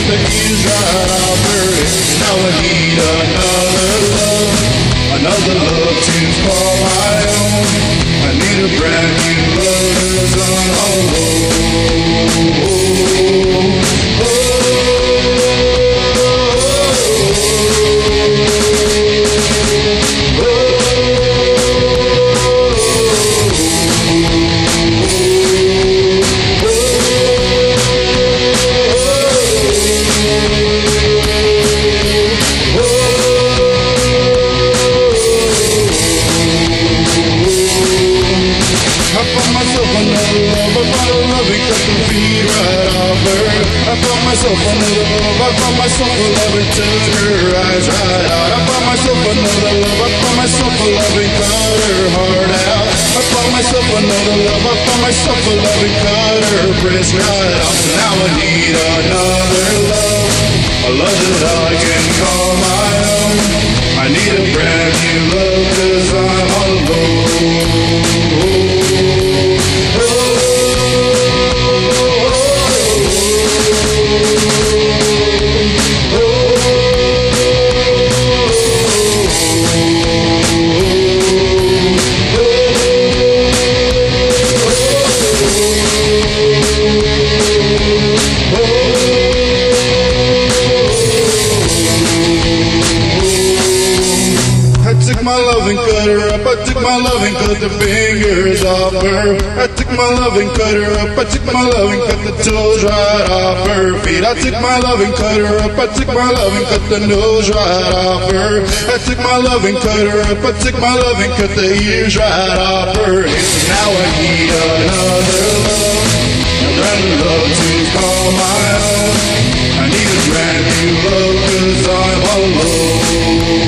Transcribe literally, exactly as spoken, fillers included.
the ears right off her head. Now I need another love, another love to call my own. I need a brand new love, 'cause I'm all alone. Oh, I found myself another love, I found a love and cut the feet right off her. I found myself another love, I found myself a love and took her eyes right out. I found myself another love, I found myself a love and cut her heart out. I found myself another love, I found myself a love and cut her breast right out. So now I need another love, a love that I can call my own. I need a brand new love, 'cause I'm all alone. I took my love and cut her up, I took my love and cut the fingers off her. I took my love and cut her up, I took my love and cut the toes right off her feet. I took my love and cut her up, I took my love and cut the nose right off her. I took my love and cut her up, I took my love and cut the ears right off her head. Now I need another love, a brand new love to call my own. I need a brand new love, 'cause I'm all alone.